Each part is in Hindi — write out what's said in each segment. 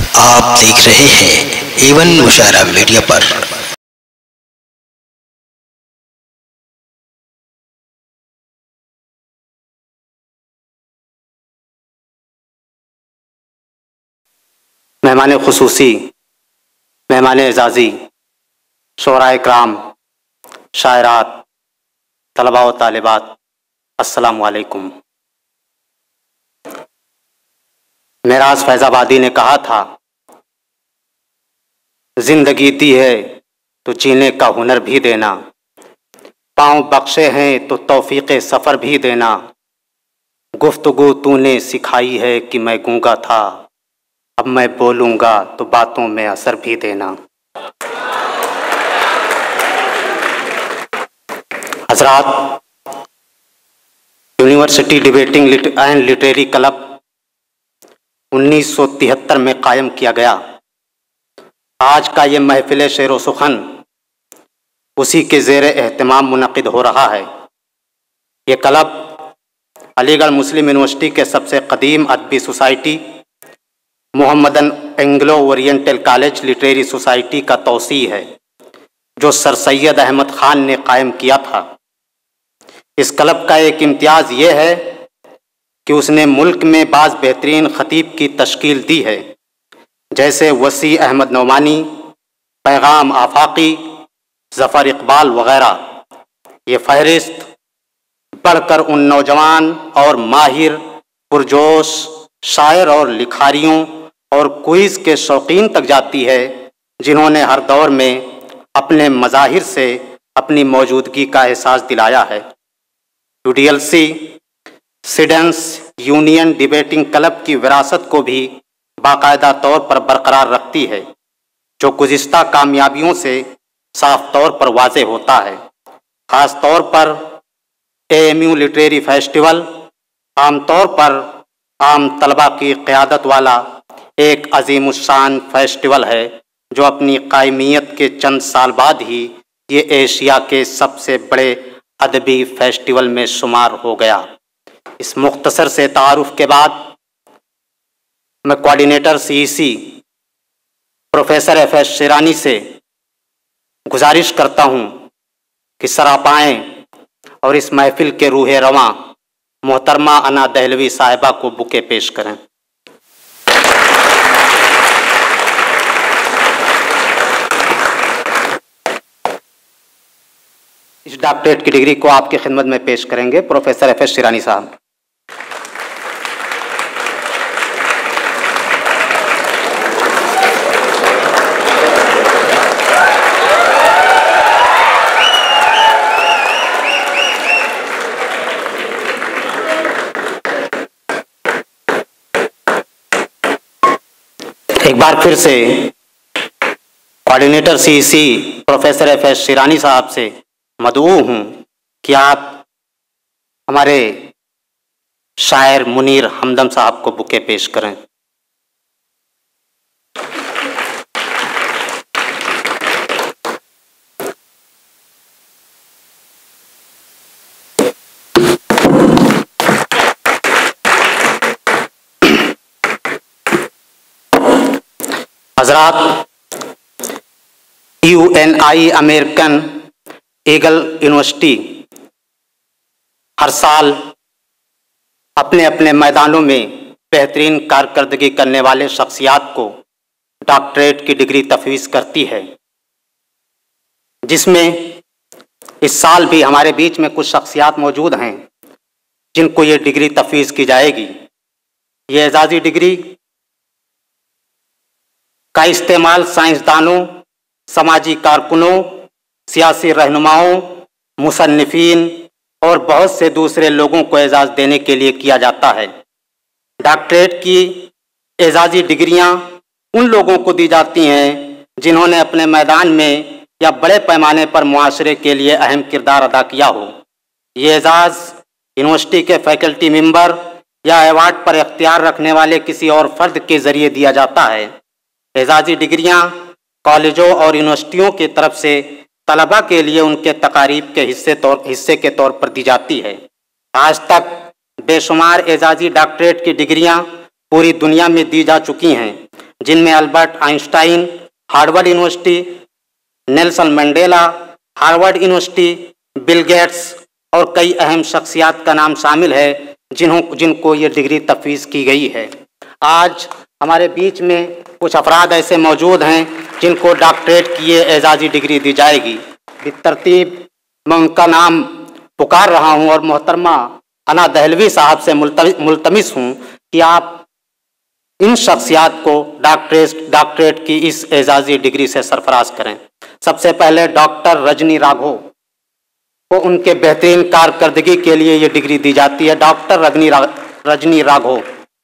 आप देख रहे हैं एवन मुशायरा मीडिया पर। मेहमान खुसूसी, मेहमान एजाज़ी, शोराए कराम, शायरात, तलबा व तालिबात, अस्सलामु अलैकुम। मेराज फैज़ाबादी ने कहा था, जिंदगी दी है तो जीने का हुनर भी देना, पाँव बख्शे हैं तो तौफीक़े सफ़र भी देना, गुफ्तगू तूने सिखाई है कि मैं गूंगा था, अब मैं बोलूँगा तो बातों में असर भी देना। हज़रात, university debating and literary club 1973 में कायम किया गया। आज का ये महफिल शेर व सुखन उसी के ज़ेर एहतमाम मुनक़िद हो रहा है। ये क्लब अलीगढ़ मुस्लिम यूनिवर्सिटी के सबसे कदीम अदबी society Mohammedan Anglo Oriental college literary society का तौसी है, जो सर सैयद अहमद ख़ान ने कायम किया था। इस क्लब का एक इम्तियाज़ ये है कि उसने मुल्क में बाज़ बेहतरीन ख़तीब की तश्कील दी है, जैसे वसी अहमद नौमानी, पैगाम आफाकी, ज़फ़र इकबाल वग़ैरह। ये फ़हरिस्त बढ़कर उन नौजवान और माहिर पुरजोश शायर और लिखारियों और क्विज़ के शौकीन तक जाती है, जिन्होंने हर दौर में अपने मज़ाहिर से अपनी मौजूदगी का एहसास दिलाया है। UDLC students union debating club की विरासत को भी बाकायदा तौर पर बरकरार रखती है, जो गुज़िश्ता कामयाबियों से साफ तौर पर वाज़े होता है। ख़ास तौर पर AMU लिटरेरी फेस्टिवल आमतौर पर आम तलबा की क़यादत वाला एक अज़ीमुश्शान फेस्टिवल है, जो अपनी कायमियत के चंद साल बाद ही ये एशिया के सबसे बड़े अदबी फेस्टिवल में शुमार हो गया। इस मुख्तसर से तारुफ के बाद मैं coordinator CEC professor FS Shirani से गुजारिश करता हूँ कि सरापाएँ और इस महफिल के रूह रवां मोहतरमा अना दहलवी साहिबा को बुके पेश करें। इस डॉक्टरेट की डिग्री को आपकी खिदमत में पेश करेंगे प्रोफेसर FS शिरानी साहब। एक बार फिर से coordinator CEC professor FS Shirani साहब से मदऊ हूँ कि आप हमारे शायर मुनीर हमदम साहब को बुके पेश करें। हज़रात, UNI अमेरिकन ईगल यूनिवर्सिटी हर साल अपने अपने मैदानों में बेहतरीन कारकर्दगी करने वाले शख्सियात को डॉक्टरेट की डिग्री तफवीज़ करती है, जिसमें इस साल भी हमारे बीच में कुछ शख्सियात मौजूद हैं जिनको ये डिग्री तफवीज़ की जाएगी। ये एजाज़ी डिग्री का इस्तेमाल साइंसदानों, समाजी कारकुनों, सियासी रहनुमाओं, मुसन्निफ़ीन और बहुत से दूसरे लोगों को एजाज़ देने के लिए किया जाता है। डॉक्टरेट की एजाज़ी डिग्रियां उन लोगों को दी जाती हैं जिन्होंने अपने मैदान में या बड़े पैमाने पर मुआशरे के लिए अहम किरदार अदा किया हो। ये एजाज़ यूनिवर्सिटी के फैकल्टी मेंबर या अवार्ड पर इख्तियार रखने वाले किसी और फ़र्द के ज़रिए दिया जाता है। एजाज़ी डिग्रियां कॉलेजों और यूनिवर्सिटियों की तरफ से तलबा के लिए उनके तकारीब के हिस्से के तौर पर दी जाती है। आज तक बेशुमार एजाज़ी डॉक्टरेट की डिग्रियां पूरी दुनिया में दी जा चुकी हैं, जिनमें Albert Einstein, Harvard university, Nelson Mandela, Harvard university, Bill Gates और कई अहम शख्सियात का नाम शामिल है जिनको ये डिग्री तफवीज़ की गई है। आज हमारे बीच में कुछ अफराद ऐसे मौजूद हैं जिनको डॉक्टरेट की ये एजाज़ी डिग्री दी जाएगी। बितरतीब मैं उनका नाम पुकार रहा हूँ और मोहतरमा अना दहलवी साहब से मुल्तमिस हूँ कि आप इन शख्सियात को डॉक्टरेट की इस एजाज़ी डिग्री से सरफराज करें। सबसे पहले डॉक्टर रजनी राघव को उनके बेहतरीन कारकर्दगी के लिए ये डिग्री दी जाती है। डॉक्टर रजनी राघव।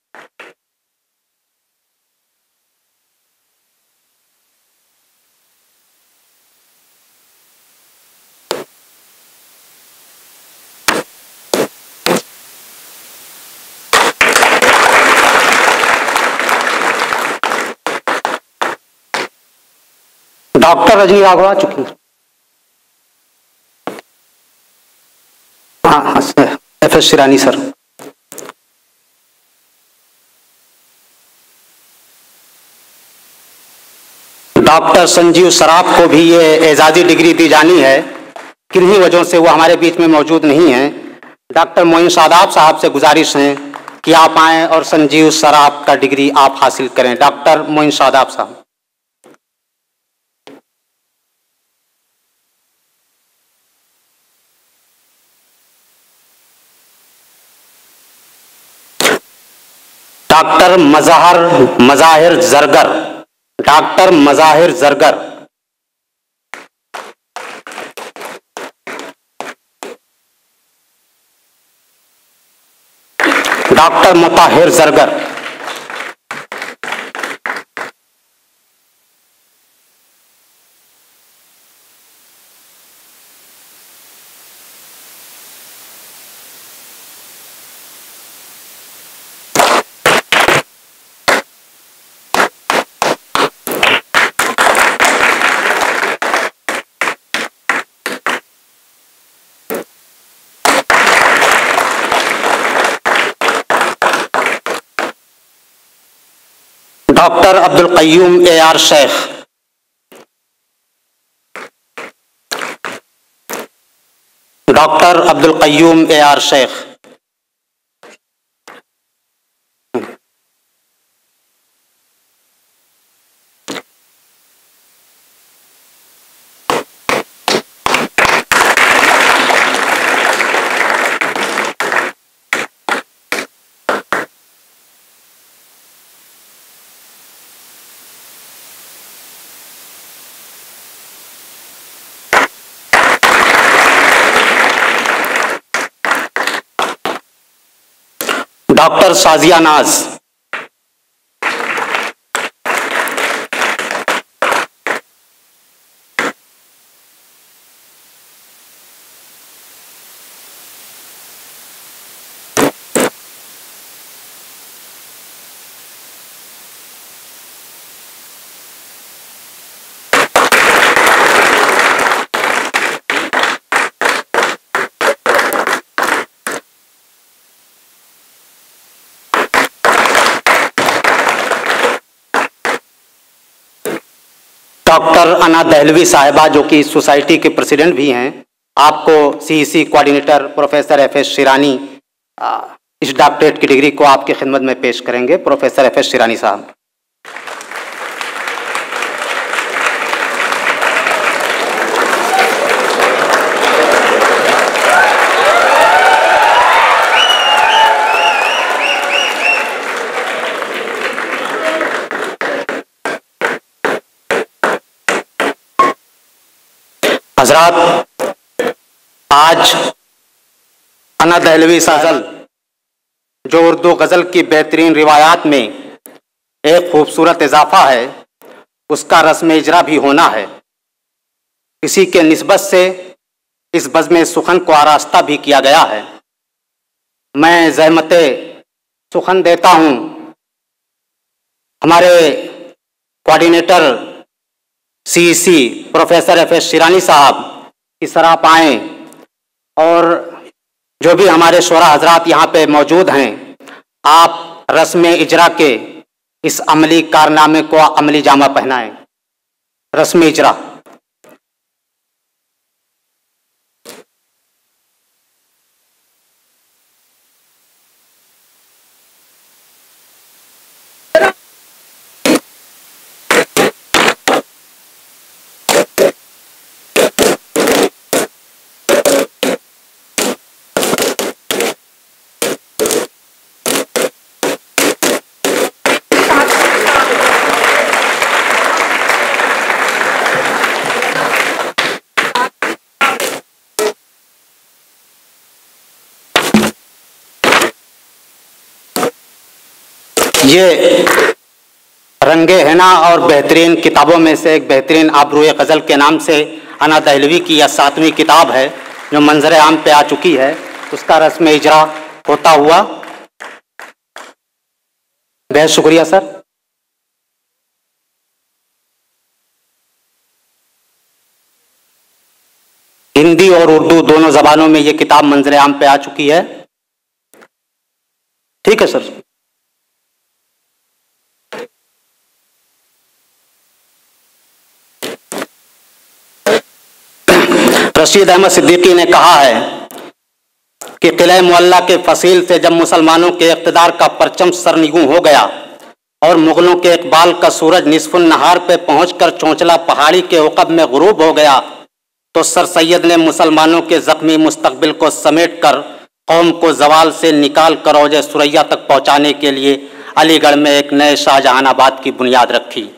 डॉक्टर रजनी राघव आ चुकी हैं। हाँ sir, FS Shirani sir. Doctor Sanjeev Saraf को भी ये एजाज़ी डिग्री दी जानी है, किन्हीं वजहों से वो हमारे बीच में मौजूद नहीं हैं। डॉक्टर मोइन शादाब साहब से गुजारिश है कि आप आएँ और संजीव सराफ का डिग्री आप हासिल करें। डॉक्टर मोइन शादाब साहब। Doctor Mazahir Zargar. Doctor Mazahir Zargar. Doctor Mutahir Zargar. Doctor Abdul Qayyum AR Sheikh. Doctor Abdul Qayyum AR Sheikh. Doctor Sajia Naaz. Doctor अना दहलवी साहिबा जो कि इस सोसाइटी के प्रेसिडेंट भी हैं, आपको CEC coordinator professor FS Shirani इस डॉक्टरेट की डिग्री को आपकी खिदमत में पेश करेंगे। प्रोफेसर FS शिरानी साहब। हजरात, आज अना दहलवी साहब जो उर्दू गज़ल की बेहतरीन रिवायात में एक खूबसूरत इजाफा है, उसका रस्म इजरा भी होना है। इसी के निस्बत से इस बज़्म सुखन को आरास्ता भी किया गया है। मैं ज़हमत सुखन देता हूँ हमारे coordinator CEC professor FS Shirani साहब की सराप आएँ और जो भी हमारे शोरा हजरात यहाँ पे मौजूद हैं, आप रस्म इजरा के इस अमली कारनामे को अमली जामा पहनाएं। रस्म इजरा। ये रंगे हिना और बेहतरीन किताबों में से एक बेहतरीन आबरूए गज़ल के नाम से अना दहलवी की यह 7वीं किताब है जो मंजर आम पे आ चुकी है। उसका रस्म इजरा होता हुआ। बेहद शुक्रिया सर। हिंदी और उर्दू दोनों जबानों में ये किताब मंजर आम पे आ चुकी है। ठीक है सर। रशीद अहमद सिद्दीकी ने कहा है कि किले मुअल्ला के फसील से जब मुसलमानों के इक़्तिदार का परचम सरनिगूं हो गया और मुगलों के इकबाल का सूरज निस्फुन नहार पे पहुंचकर चौंचला पहाड़ी के उक़ब में गुरूब हो गया, तो सर सैयद ने मुसलमानों के ज़ख्मी मुस्तकबिल को समेट कर कौम को जवाल से निकाल कर औज सुरैया तक पहुँचाने के लिए अलीगढ़ में एक नए शाहजहानाबाद की बुनियाद रखी।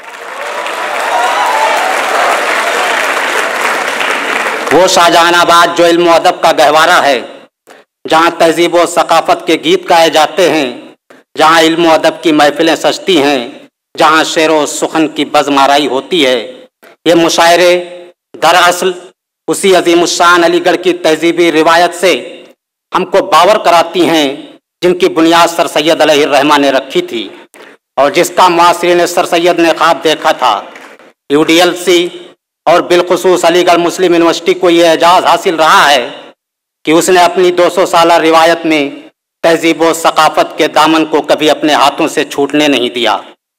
वो शाहजहानाबाद जो इल्म अदब का गहवारा है, जहाँ तहजीब व सकाफत के गीत गाए जाते हैं, जहाँ इल्म अदब की महफिलें सजती हैं, जहाँ शेर व सुखन की बज़माराई होती है। ये मुशायरे दरअसल उसी अजीमुशान अलीगढ़ की तहजीबी रिवायत से हमको बावर कराती हैं जिनकी बुनियाद सर सैयद अलैहिर्रहमा ने रखी थी और जिसका मुआसिरीन सर सैयद ने ख्वाब देखा था। UDLC और बिलखुसूस अलीगढ़ मुस्लिम यूनिवर्सिटी को यह एजाज़ हासिल रहा है कि उसने अपनी 200 साला रिवायत में तहजीब व सकाफत के दामन को कभी अपने हाथों से छूटने नहीं दिया।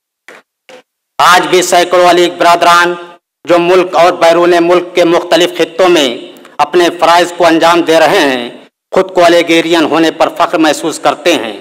आज भी सैकड़ों अलीग बरादरान जो मुल्क और बैरून मुल्क के मुख्तलिफ खित्तों में अपने फ़राइज़ को अंजाम दे रहे हैं, खुद को अलीगेरियन होने पर फ़ख्र महसूस करते हैं।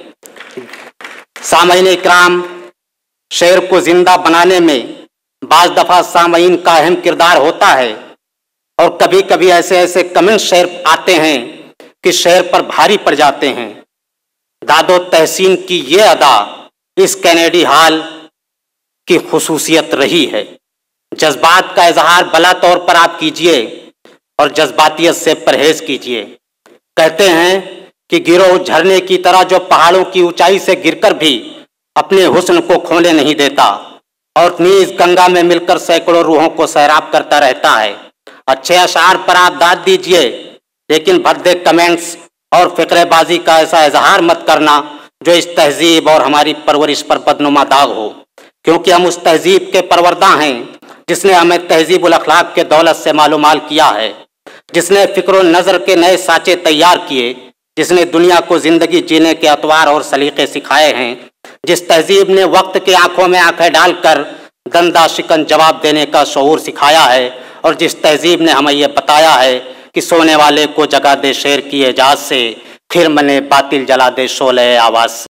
सामईन इकराम, शेर को ज़िंदा बनाने में बाज़ दफ़ा सामईन का अहम किरदार होता है और कभी कभी ऐसे ऐसे कमेंट शेर आते हैं कि शेर पर भारी पड़ जाते हैं। दादो तहसीन की ये अदा इस कैनेडी हाल की खुसूसियत रही है। जज्बात का इजहार भला तौर पर आप कीजिए और जज्बातियत से परहेज कीजिए। कहते हैं कि गिरोह झरने की तरह जो पहाड़ों की ऊंचाई से गिरकर भी अपने हुस्न को खोने नहीं देता और नीज गंगा में मिलकर सैकड़ों रूहों को सैराब करता रहता है। अच्छे अशार पर आप दाद दीजिए, लेकिन भद्दे कमेंट्स और फिक्रेबाजी का ऐसा इजहार मत करना जो इस तहजीब और हमारी परवरिश पर बदनुमा दाग हो, क्योंकि हम उस तहजीब के परवरदा हैं जिसने हमें तहजीबुल अखलाक के दौलत से मालूमाल किया है, जिसने फिक्र नज़र के नए साँचे तैयार किए, जिसने दुनिया को ज़िंदगी जीने के अतवार और सलीक़े सिखाए हैं, जिस तहजीब ने वक्त की आंखों में आंखें डालकर दंदा शिकन जवाब देने का शऊर सिखाया है और जिस तहजीब ने हमें यह बताया है कि सोने वाले को जगा दे शेर की एजाज से, फिर मने बातिल जला दे शोले आवाज़।